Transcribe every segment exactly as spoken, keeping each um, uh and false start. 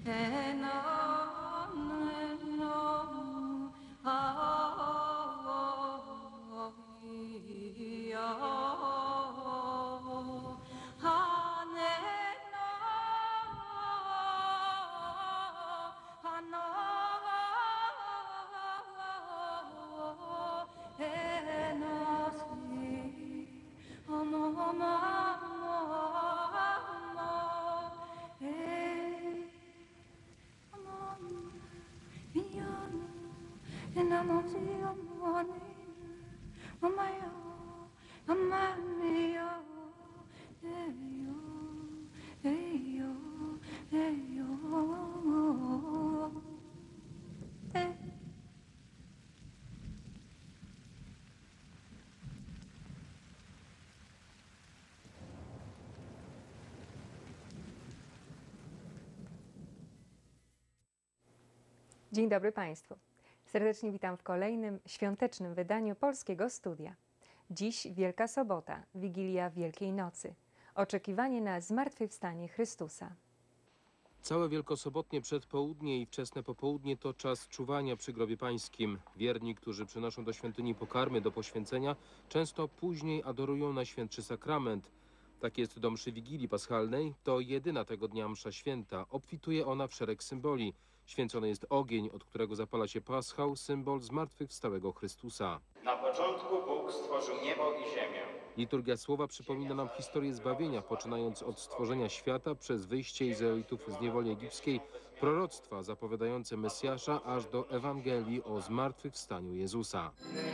Dzień dobry Państwu. Serdecznie witam w kolejnym świątecznym wydaniu Polskiego Studia. Dziś Wielka Sobota, Wigilia Wielkiej Nocy. Oczekiwanie na zmartwychwstanie Chrystusa. Całe wielkosobotnie przedpołudnie i wczesne popołudnie to czas czuwania przy grobie pańskim. Wierni, którzy przynoszą do świątyni pokarmy do poświęcenia, często później adorują Najświętszy Sakrament. Tak jest do mszy Wigilii Paschalnej. To jedyna tego dnia msza święta. Obfituje ona w szereg symboli. Święcony jest ogień, od którego zapala się paschał, symbol zmartwychwstałego Chrystusa. Na początku Bóg stworzył niebo i ziemię. Liturgia Słowa przypomina nam historię zbawienia, poczynając od stworzenia świata przez wyjście Izraelitów z niewoli egipskiej, proroctwa zapowiadające Mesjasza, aż do Ewangelii o zmartwychwstaniu Jezusa.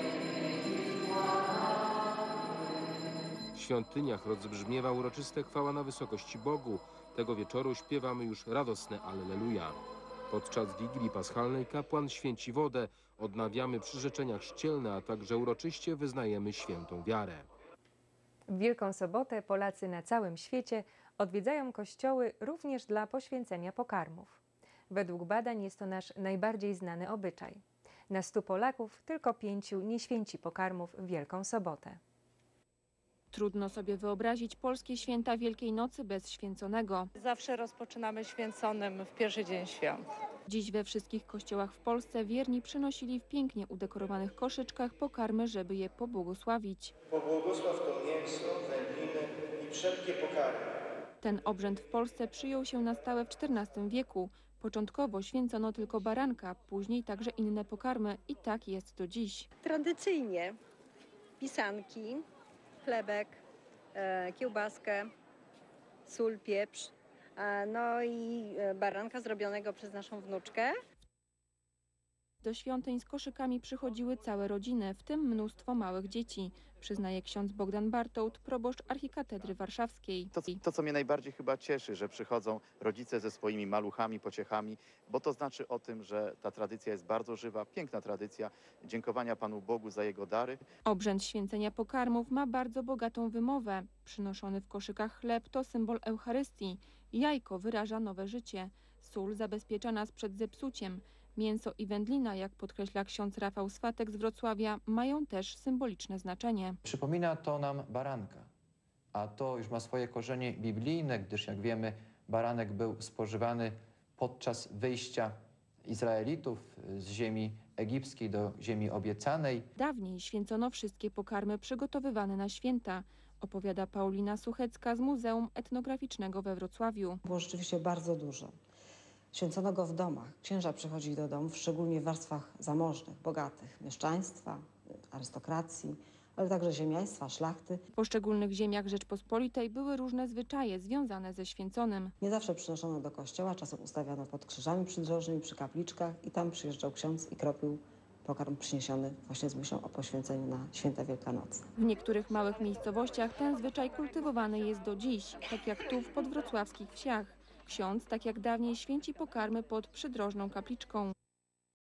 W świątyniach rozbrzmiewa uroczyste chwała na wysokości Bogu. Tego wieczoru śpiewamy już radosne Alleluja. Podczas Wigilii Paschalnej kapłan święci wodę, odnawiamy przyrzeczenia chrzcielne, a także uroczyście wyznajemy świętą wiarę. W Wielką Sobotę Polacy na całym świecie odwiedzają kościoły również dla poświęcenia pokarmów. Według badań jest to nasz najbardziej znany obyczaj. Na stu Polaków tylko pięciu nie święci pokarmów w Wielką Sobotę. Trudno sobie wyobrazić polskie święta Wielkiej Nocy bez święconego. Zawsze rozpoczynamy święconym w pierwszy dzień świąt. Dziś we wszystkich kościołach w Polsce wierni przynosili w pięknie udekorowanych koszyczkach pokarmy, żeby je pobłogosławić. Pobłogosław to mięso, wędliny i wszelkie pokarmy. Ten obrzęd w Polsce przyjął się na stałe w czternastym wieku. Początkowo święcono tylko baranka, później także inne pokarmy i tak jest do dziś. Tradycyjnie pisanki, chlebek, e, kiełbaskę, sól, pieprz, e, no i baranka zrobionego przez naszą wnuczkę. Do świątyń z koszykami przychodziły całe rodziny, w tym mnóstwo małych dzieci, przyznaje ksiądz Bogdan Bartołt, proboszcz archikatedry warszawskiej. To, to, co mnie najbardziej chyba cieszy, że przychodzą rodzice ze swoimi maluchami, pociechami, bo to znaczy o tym, że ta tradycja jest bardzo żywa, piękna tradycja dziękowania Panu Bogu za Jego dary. Obrzęd święcenia pokarmów ma bardzo bogatą wymowę. Przynoszony w koszykach chleb to symbol Eucharystii, jajko wyraża nowe życie, sól zabezpiecza nas przed zepsuciem. Mięso i wędlina, jak podkreśla ksiądz Rafał Swatek z Wrocławia, mają też symboliczne znaczenie. Przypomina to nam baranka, a to już ma swoje korzenie biblijne, gdyż jak wiemy baranek był spożywany podczas wyjścia Izraelitów z ziemi egipskiej do ziemi obiecanej. Dawniej święcono wszystkie pokarmy przygotowywane na święta, opowiada Paulina Suchecka z Muzeum Etnograficznego we Wrocławiu. Było rzeczywiście bardzo dużo. Święcono go w domach. Księża przychodzili do domów, szczególnie w warstwach zamożnych, bogatych, mieszczaństwa, arystokracji, ale także ziemiaństwa, szlachty. W poszczególnych ziemiach Rzeczpospolitej były różne zwyczaje związane ze święconym. Nie zawsze przynoszono do kościoła, czasem ustawiano pod krzyżami przydrożnymi, przy kapliczkach i tam przyjeżdżał ksiądz i kropił pokarm przyniesiony właśnie z myślą o poświęceniu na święta Wielkanocy. W niektórych małych miejscowościach ten zwyczaj kultywowany jest do dziś, tak jak tu w podwrocławskich wsiach. Ksiądz, tak jak dawniej, święci pokarmy pod przydrożną kapliczką.